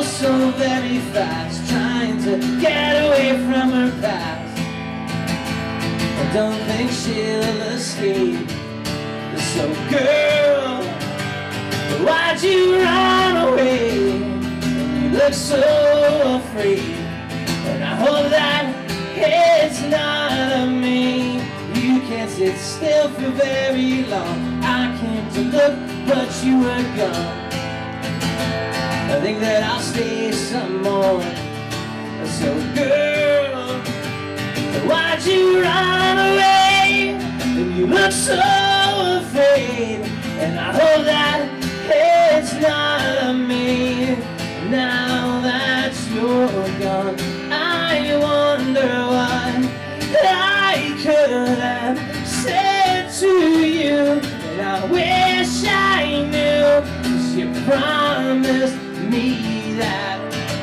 oh so very fast, trying to get away from her past. I don't think she'll escape. So girl, why'd you run away? You look so afraid, and I hope that it's not me. You can't sit still for very long. I came to look, but you were gone. I think that I'll stay some more. So girl, why'd you run away? And you look so afraid, and I hope that it's not me. Now that you're gone, I wonder what I could have said to you. And I wish I knew, 'cause you promised me that.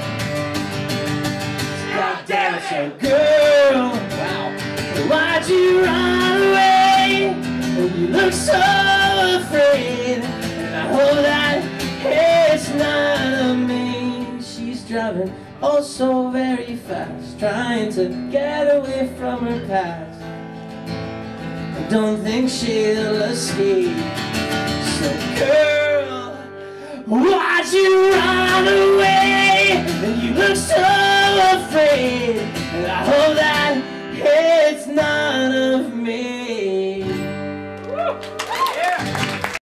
God damn it, so girl, wow, why'd you run away? And you look so afraid, and I hope that it's not me. She's driving oh so very fast, trying to get away from her past. I don't think she'll escape. So girl, why'd you run away? And you look so afraid, and I hope that it's not